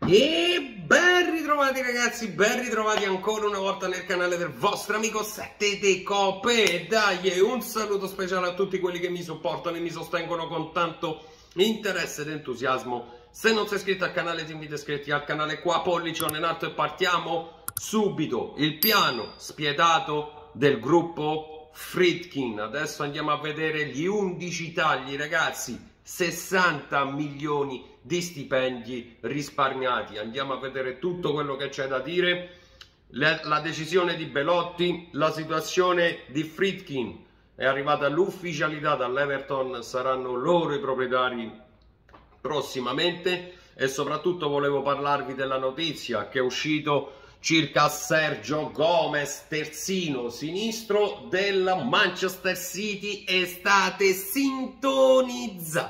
E ben ritrovati ragazzi, ben ritrovati ancora una volta nel canale del vostro amico 7 Coppe. E dai, un saluto speciale a tutti quelli che mi supportano e mi sostengono con tanto interesse ed entusiasmo. Se non sei iscritto al canale ti invito a iscriverti al canale qua, pollicione in alto, e partiamo subito. Il piano spietato del gruppo Friedkin. Adesso andiamo a vedere gli 11 tagli ragazzi. 60 milioni di stipendi risparmiati. Andiamo a vedere tutto quello che c'è da dire. La decisione di Belotti, la situazione di Friedkin, è arrivata l'ufficialità dall'Everton, saranno loro i proprietari prossimamente. E soprattutto volevo parlarvi della notizia che è uscito circa Sergio Gomez, terzino sinistro del Manchester City, e state sintonizzati.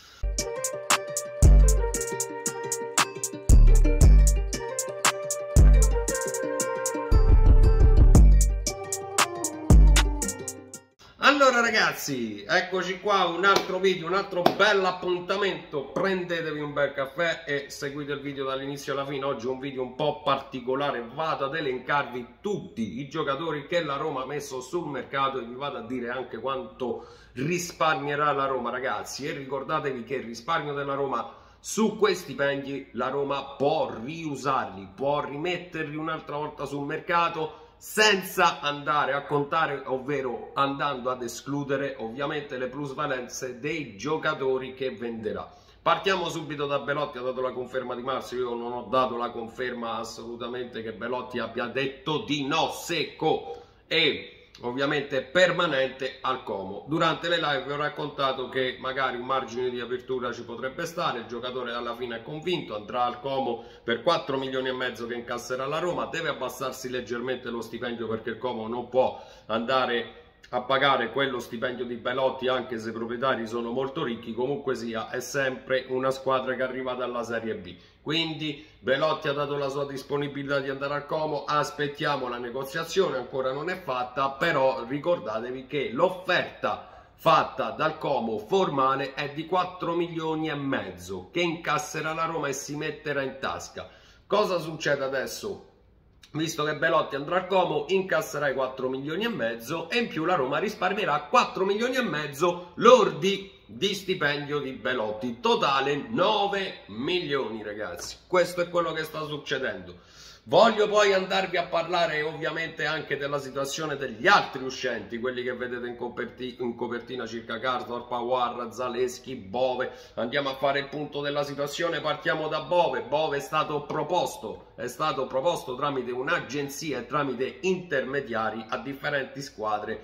Allora ragazzi, eccoci qua, un altro video, un altro bel appuntamento. Prendetevi un bel caffè e seguite il video dall'inizio alla fine. Oggi è un video un po' particolare, vado ad elencarvi tutti i giocatori che la Roma ha messo sul mercato e vi vado a dire anche quanto risparmierà la Roma ragazzi. E ricordatevi che il risparmio della Roma su questi stipendi, la Roma può riusarli, può rimetterli un'altra volta sul mercato, senza andare a contare, ovvero andando ad escludere ovviamente le plusvalenze dei giocatori che venderà. Partiamo subito da Belotti. Ha dato la conferma di marzo. Io non ho dato la conferma assolutamente che Belotti abbia detto di no secco e ovviamente permanente al Como. Durante le live vi ho raccontato che magari un margine di apertura ci potrebbe stare. Il giocatore alla fine è convinto, andrà al Como per 4 milioni e mezzo che incasserà la Roma. Deve abbassarsi leggermente lo stipendio perché il Como non può andare a pagare quello stipendio di Belotti, anche se i proprietari sono molto ricchi. Comunque sia, è sempre una squadra che arriva dalla Serie B. Quindi Belotti ha dato la sua disponibilità di andare al Como, aspettiamo la negoziazione, ancora non è fatta, però ricordatevi che l'offerta fatta dal Como formale è di 4 milioni e mezzo che incasserà la Roma e si metterà in tasca. Cosa succede adesso? Visto che Belotti andrà al Como, incasserà i 4 milioni e mezzo e in più la Roma risparmierà 4 milioni e mezzo lordi di stipendio di Belotti. Totale 9 milioni ragazzi. Questo è quello che sta succedendo. Voglio poi andarvi a parlare ovviamente anche della situazione degli altri uscenti, quelli che vedete in copertina, circa Karsdorp, Aouar, Zaleschi, Bove. Andiamo a fare il punto della situazione. Partiamo da Bove. Bove è stato proposto tramite un'agenzia e tramite intermediari a differenti squadre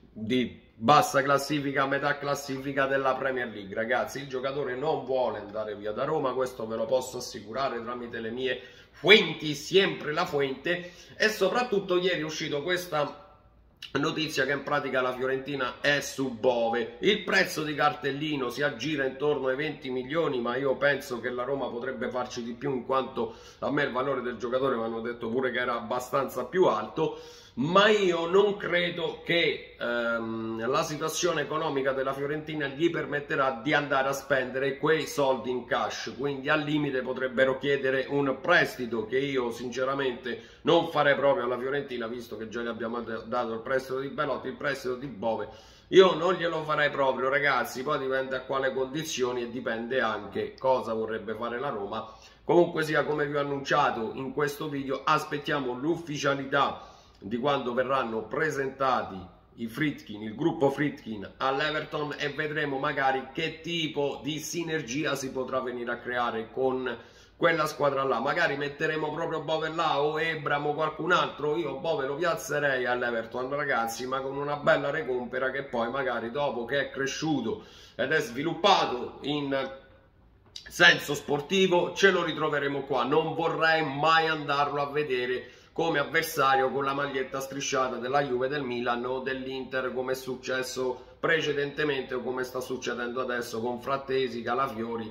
di bassa classifica, metà classifica della Premier League. Ragazzi, il giocatore non vuole andare via da Roma, questo ve lo posso assicurare tramite le mie fuenti, sempre la fuente. E soprattutto ieri è uscito questa notizia che in pratica la Fiorentina è su Bove. Il prezzo di cartellino si aggira intorno ai 20 milioni, ma io penso che la Roma potrebbe farci di più, in quanto a me il valore del giocatore mi hanno detto pure che era abbastanza più alto. Ma io non credo che la situazione economica della Fiorentina gli permetterà di andare a spendere quei soldi in cash, quindi al limite potrebbero chiedere un prestito, che io sinceramente non farei proprio alla Fiorentina, visto che già gli abbiamo dato il prestito di Belotti, il prestito di Bove io non glielo farei proprio ragazzi. Poi dipende a quale condizioni e dipende anche cosa vorrebbe fare la Roma. Comunque sia, come vi ho annunciato in questo video, aspettiamo l'ufficialità di quando verranno presentati i Friedkin, il gruppo Friedkin all'Everton, e vedremo magari che tipo di sinergia si potrà venire a creare con quella squadra là. Magari metteremo proprio Bove là o Ebram o qualcun altro. Io Bove lo piazzerei all'Everton ragazzi, ma con una bella recompera, che poi magari dopo che è cresciuto ed è sviluppato in senso sportivo ce lo ritroveremo qua. Non vorrei mai andarlo a vedere come avversario con la maglietta strisciata della Juve, del Milan o dell'Inter, come è successo precedentemente o come sta succedendo adesso con Frattesi, Calafiori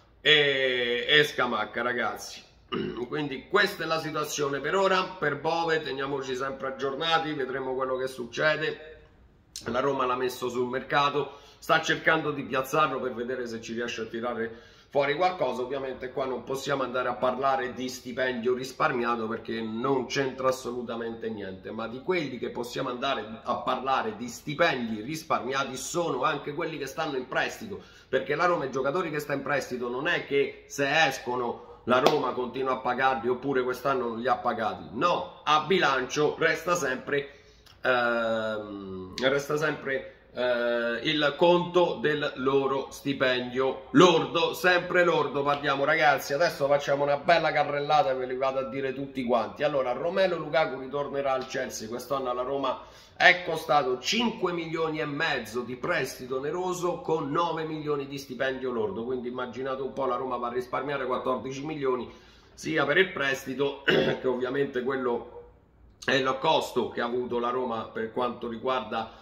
e Scamacca ragazzi. Quindi questa è la situazione per ora. Per Bove teniamoci sempre aggiornati, vedremo quello che succede. La Roma l'ha messo sul mercato, sta cercando di piazzarlo per vedere se ci riesce a tirare fuori qualcosa. Ovviamente qua non possiamo andare a parlare di stipendio risparmiato perché non c'entra assolutamente niente, ma di quelli che possiamo andare a parlare di stipendi risparmiati sono anche quelli che stanno in prestito, perché la Roma, i giocatori che sta in prestito, non è che se escono la Roma continua a pagarli oppure quest'anno non li ha pagati, no, a bilancio resta sempre il conto del loro stipendio lordo, sempre lordo parliamo, ragazzi. Adesso facciamo una bella carrellata e ve li vado a dire tutti quanti. Allora, Romelu Lukaku ritornerà al Chelsea, quest'anno alla Roma è costato 5 milioni e mezzo di prestito oneroso con 9 milioni di stipendio lordo, quindi immaginate un po', la Roma va a risparmiare 14 milioni sia per il prestito che ovviamente quello è il costo che ha avuto la Roma per quanto riguarda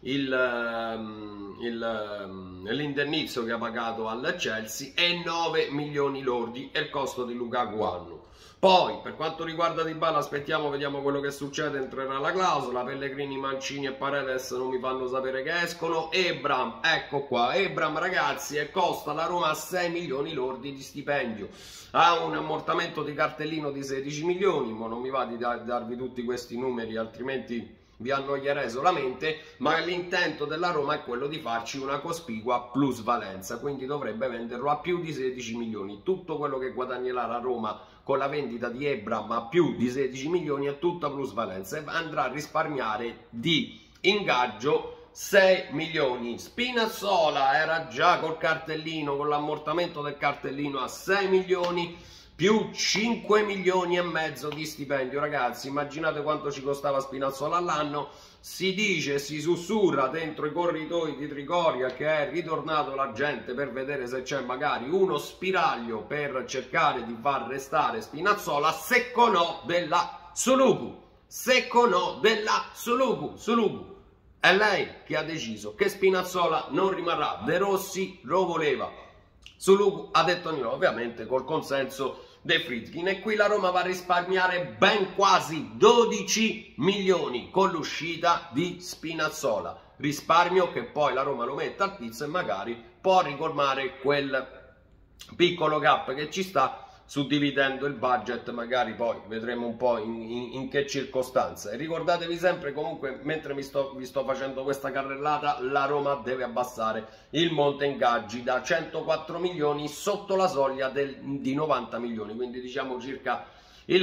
l'indennizzo che ha pagato al Chelsea, e 9 milioni lordi è il costo di Lukaku anno. Poi per quanto riguarda Dybala aspettiamo, vediamo quello che succede, entrerà la clausola. Pellegrini, Mancini e Paredes non mi fanno sapere che escono. Ebram, ecco qua, Ebram ragazzi, e costa la Roma 6 milioni lordi di stipendio, ha un ammortamento di cartellino di 16 milioni, ma non mi va di darvi tutti questi numeri altrimenti vi annoierei solamente, ma l'intento della Roma è quello di farci una cospicua plusvalenza, quindi dovrebbe venderlo a più di 16 milioni. Tutto quello che guadagnerà la Roma con la vendita di Ebram a più di 16 milioni è tutta plusvalenza e andrà a risparmiare di ingaggio 6 milioni. Spinazzola era già col cartellino, con l'ammortamento del cartellino a 6 milioni, più 5 milioni e mezzo di stipendio, ragazzi. Immaginate quanto ci costava Spinazzola all'anno. Si dice, si sussurra dentro i corridoi di Trigoria che è ritornato la gente per vedere se c'è magari uno spiraglio per cercare di far restare Spinazzola, secco no della Sulugu, secco no della Sulugu. È lei che ha deciso che Spinazzola non rimarrà, De Rossi lo voleva, Sulugu ha detto di no, ovviamente col consenso De Friedkin, e qui la Roma va a risparmiare ben quasi 12 milioni con l'uscita di Spinazzola, risparmio che poi la Roma lo mette al pizzo e magari può ricolmare quel piccolo gap che ci sta, suddividendo il budget, magari poi vedremo un po' in che circostanze. E ricordatevi sempre comunque, mentre vi sto facendo questa carrellata, la Roma deve abbassare il monte ingaggi da 104 milioni sotto la soglia di 90 milioni, quindi diciamo circa il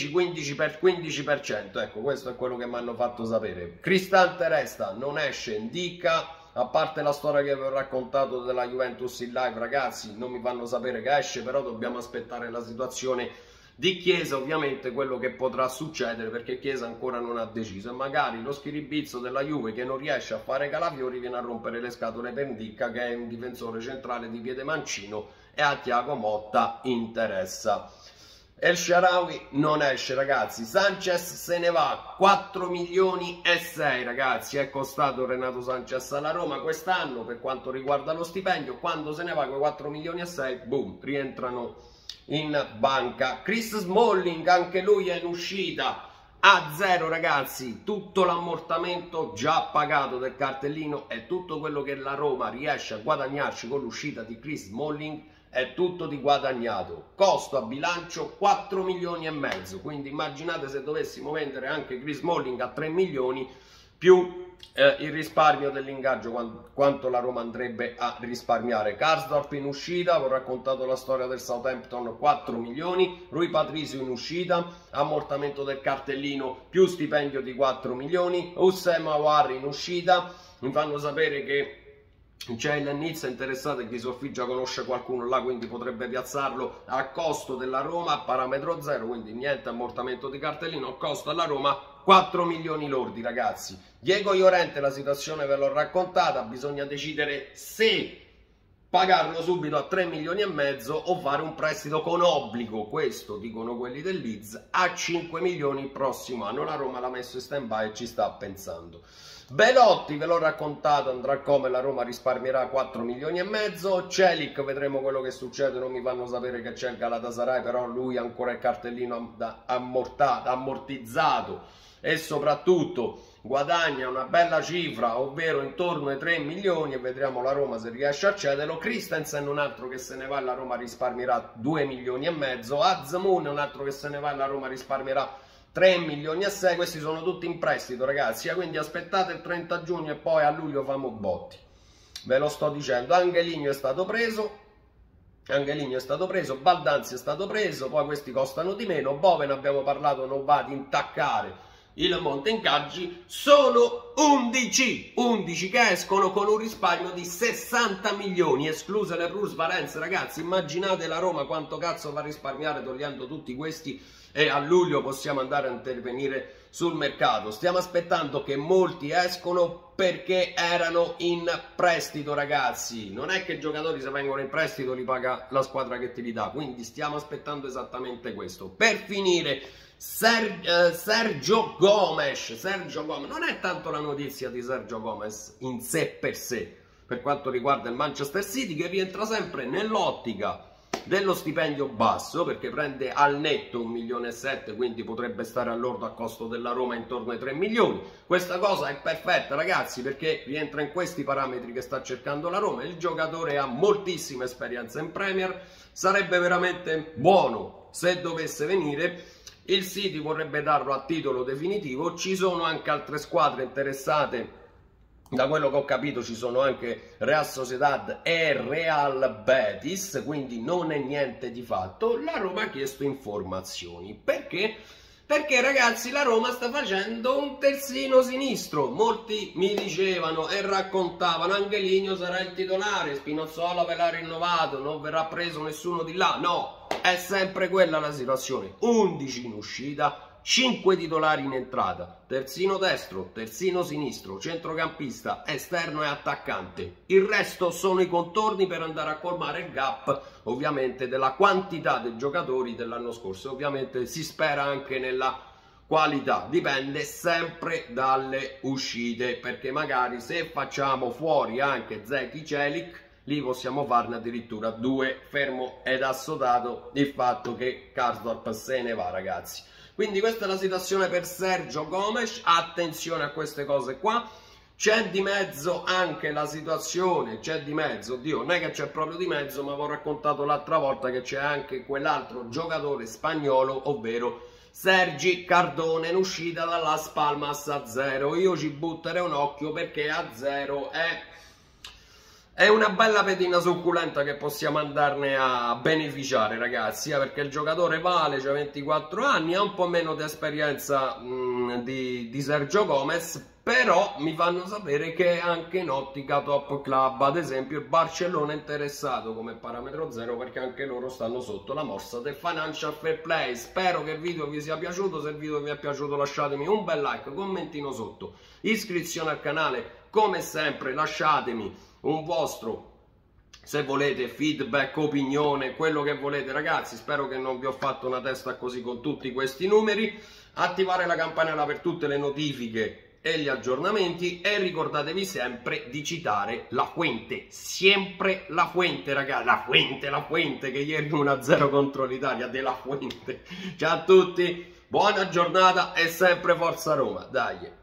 10-15%. Ecco, questo è quello che mi hanno fatto sapere. Cristante resta, non esce, indica. A parte la storia che vi ho raccontato della Juventus in live, ragazzi, non mi fanno sapere che esce, però dobbiamo aspettare la situazione di Chiesa, ovviamente quello che potrà succedere, perché Chiesa ancora non ha deciso, e magari lo schiribizzo della Juve che non riesce a fare calafiori viene a rompere le scatole per Ndicka, che è un difensore centrale di piede mancino, e a Thiago Motta interessa. El Shaarawy non esce, ragazzi. Sanchez se ne va, 4 milioni e 6, ragazzi, è costato Renato Sanchez alla Roma quest'anno per quanto riguarda lo stipendio. Quando se ne va con 4 milioni e 6, boom, rientrano in banca. Chris Smalling, anche lui è in uscita a zero, ragazzi, tutto l'ammortamento già pagato del cartellino e tutto quello che la Roma riesce a guadagnarci con l'uscita di Chris Smalling è tutto di guadagnato. Costo a bilancio 4 milioni e mezzo, quindi immaginate se dovessimo vendere anche Chris Smalling a 3 milioni più il risparmio dell'ingaggio, quanto la Roma andrebbe a risparmiare. Karsdorp in uscita, vi ho raccontato la storia del Southampton, 4 milioni, Rui Patricio in uscita, ammortamento del cartellino più stipendio di 4 milioni, Houssem Aouar in uscita, mi fanno sapere che c'è il Nizza interessato e chi Soffigia conosce qualcuno là, quindi potrebbe piazzarlo a costo della Roma a parametro zero, quindi niente ammortamento di cartellino, costo alla Roma 4 milioni lordi, ragazzi. Diego Llorente, la situazione ve l'ho raccontata, bisogna decidere se pagarlo subito a 3 milioni e mezzo o fare un prestito con obbligo, questo dicono quelli del Leeds, a 5 milioni il prossimo anno. La Roma l'ha messo in stand by e ci sta pensando. Belotti, ve l'ho raccontato, andrà come, la Roma risparmierà 4 milioni e mezzo. Celik, vedremo quello che succede, non mi fanno sapere che c'è il Galatasaray, però lui ancora il cartellino ammortizzato, e soprattutto guadagna una bella cifra, ovvero intorno ai 3 milioni, e vedremo la Roma se riesce a cederlo. Christensen, un altro che se ne va e la Roma risparmierà 2 milioni e mezzo. Azmoun, un altro che se ne va e la Roma risparmierà 3 milioni e 6. Questi sono tutti in prestito, ragazzi, quindi aspettate il 30 giugno e poi a luglio famo botti, ve lo sto dicendo. Angelino è stato preso, Baldanzi è stato preso, poi questi costano di meno. Boven, abbiamo parlato, non va ad intaccare il Monte Incaggi. Sono 11 che escono con un risparmio di 60 milioni, escluse le plusvalenze, ragazzi. Immaginate la Roma quanto cazzo va a risparmiare togliendo tutti questi, e a luglio possiamo andare a intervenire sul mercato. Stiamo aspettando che molti escono perché erano in prestito, ragazzi. Non è che i giocatori, se vengono in prestito, li paga la squadra che te li dà, quindi stiamo aspettando esattamente questo. Per finire, Sergio Gomes. Non è tanto la notizia di Sergio Gomes in sé per sé, per quanto riguarda il Manchester City, che rientra sempre nell'ottica dello stipendio basso, perché prende al netto 1,7 milioni, quindi potrebbe stare all'ordo a costo della Roma intorno ai 3 milioni. Questa cosa è perfetta, ragazzi, perché rientra in questi parametri che sta cercando la Roma. Il giocatore ha moltissima esperienza in Premier, sarebbe veramente buono se dovesse venire. Il City vorrebbe darlo a titolo definitivo. Ci sono anche altre squadre interessate. Da quello che ho capito ci sono anche Real Sociedad e Real Betis, quindi non è niente di fatto. La Roma ha chiesto informazioni. Perché? Perché, ragazzi, la Roma sta facendo un terzino sinistro. Molti mi dicevano e raccontavano: Angelino sarà il titolare, Spinazzola ve l'ha rinnovato, non verrà preso nessuno di là. No, è sempre quella la situazione. 11 in uscita, 5 titolari in entrata, terzino destro, terzino sinistro, centrocampista, esterno e attaccante. Il resto sono i contorni per andare a colmare il gap, ovviamente, della quantità dei giocatori dell'anno scorso. Ovviamente si spera anche nella qualità, dipende sempre dalle uscite, perché magari se facciamo fuori anche Zeki Celik, lì possiamo farne addirittura 2, fermo ed assodato il fatto che Karsdorp se ne va, ragazzi. Quindi questa è la situazione per Sergio Gomes. Attenzione a queste cose qua. C'è di mezzo anche la situazione, oddio, non è che c'è proprio di mezzo, ma vi ho raccontato l'altra volta che c'è anche quell'altro giocatore spagnolo, ovvero Sergi Cardone, in uscita dalla Las Palmas a 0. Io ci butterei un occhio, perché a 0 è una bella pedina succulenta che possiamo andarne a beneficiare, ragazzi, perché il giocatore vale, c'ha 24 anni, ha un po' meno di esperienza di Sergio Gomes, però mi fanno sapere che è anche in ottica top club. Ad esempio il Barcellona è interessato come parametro 0, perché anche loro stanno sotto la morsa del Financial Fair Play. Spero che il video vi sia piaciuto. Se il video vi è piaciuto lasciatemi un bel like, commentino sotto, iscrizione al canale, come sempre lasciatemi un vostro, se volete, feedback, opinione, quello che volete, ragazzi. Spero che non vi ho fatto una testa così con tutti questi numeri. Attivare la campanella per tutte le notifiche e gli aggiornamenti, e ricordatevi sempre di citare la Fuente, sempre la Fuente, ragazzi, la Fuente, che ieri 1-0 contro l'Italia, della Fuente. Ciao a tutti, buona giornata e sempre forza Roma, dai!